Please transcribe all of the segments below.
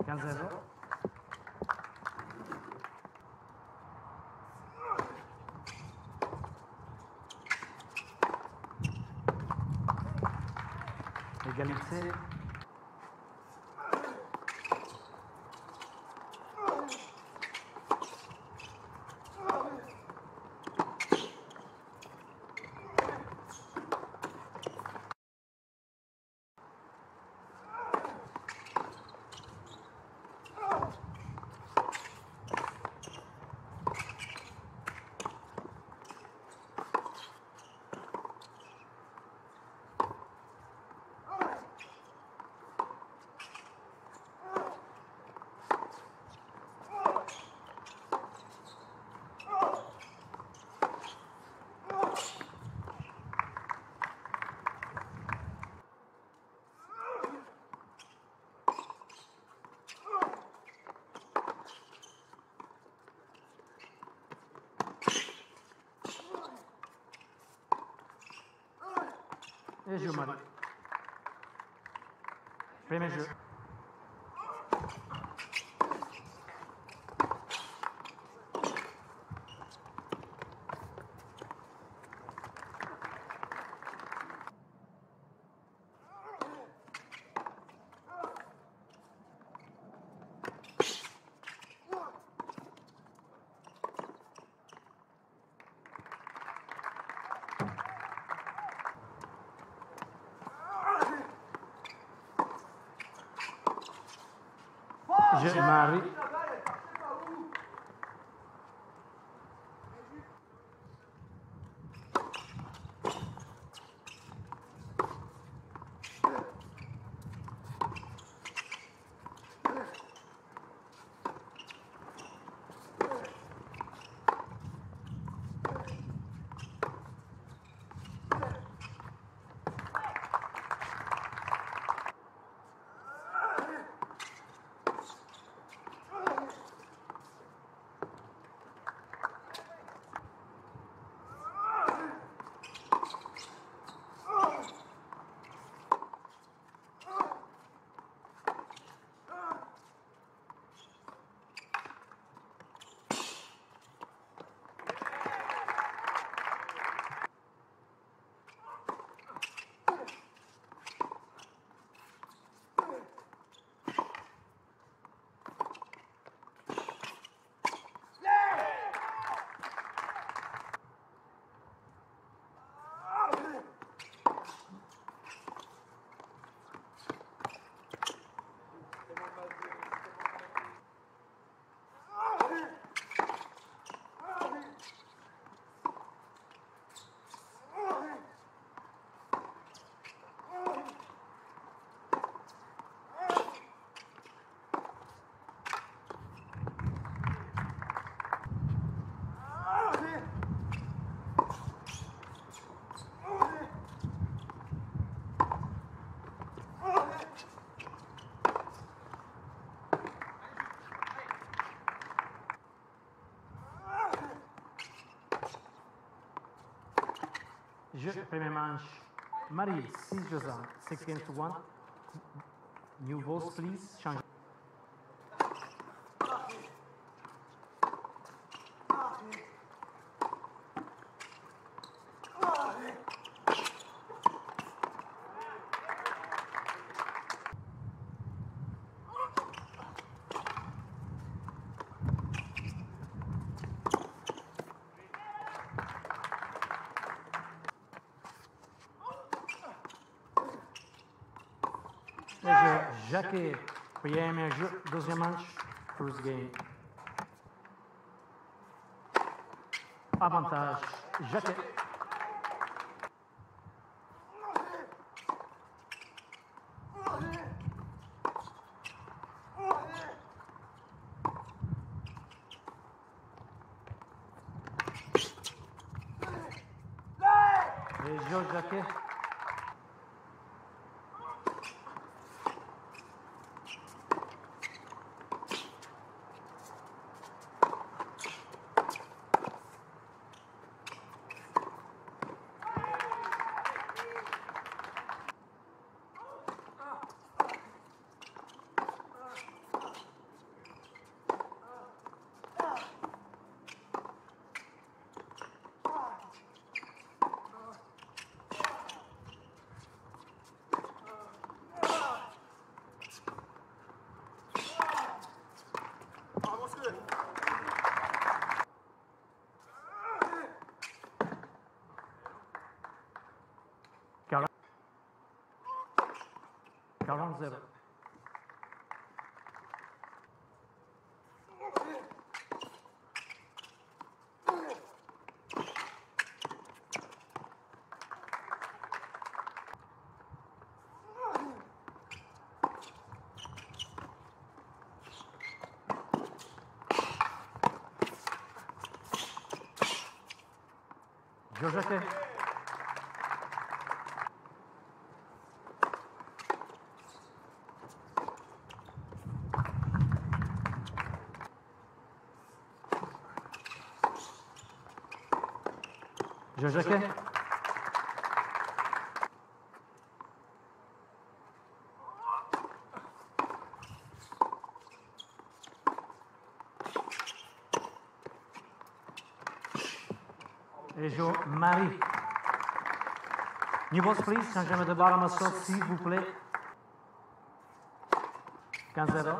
15-0. Égalité. Et jeu Marie. Premier jeu. Jeu Marie. Jeu, première manche. Marie, 6 jeux 6 games to 1. New balls, please. Change. Jacquet, premier jeu, deuxième manche, first game. Avantage, Jacquet. Et Georges Jacquet. 40-0. Jeu Jacquet. Jeu Jacquet. Et Jo Marie. New balls, please. Changement de balle à ma sorte, s'il vous plaît. 15-0.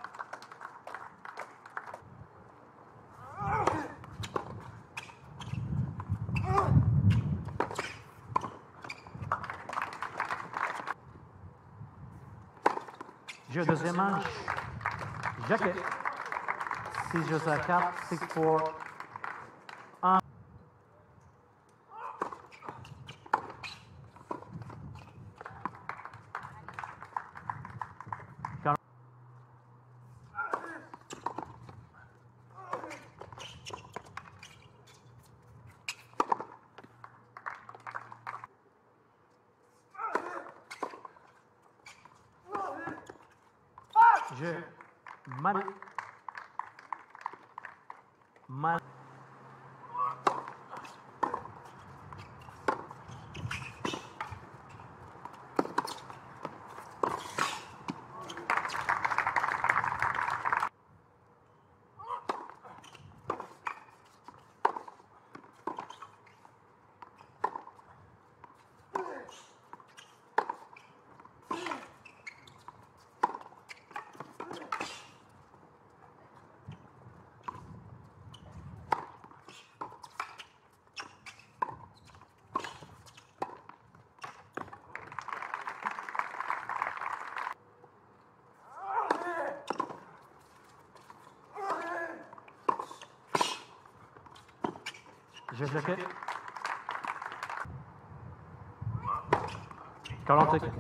Jeu deuxième manche. Jacquet. 6 jeux à 4, 6-4. 1. Jeu Marie. Jeu Jacquet. 45.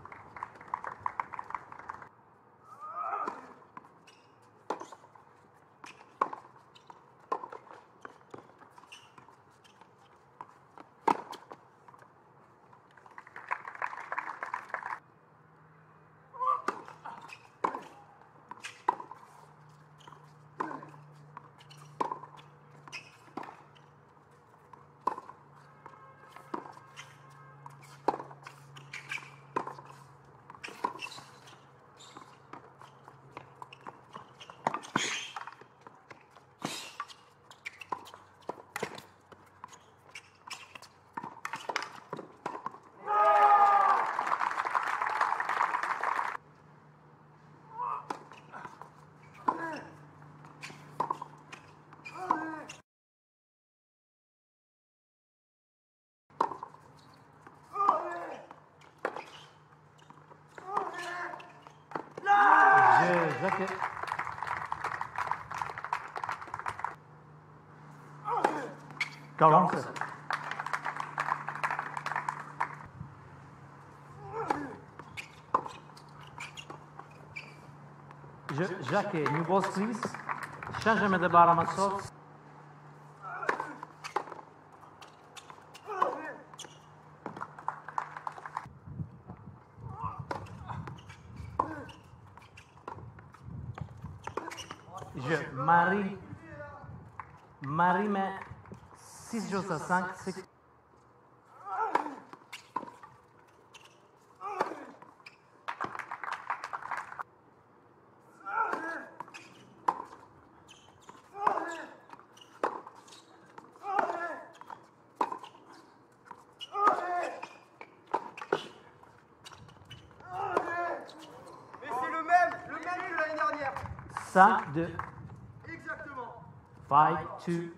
Jacquet. 47. Jacquet, new balls, please. Changement de balle à ma sorte. Marie met 6 jeux à 5, 6. Mais c'est le même que l'année dernière. 5, 2. Exactement. 5, 2,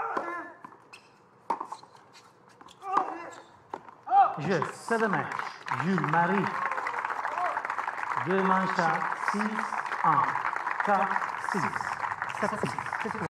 Jeu, c'est le match. Jules Marie. 2 manches à 6, 1, 4, 6, 7, 6.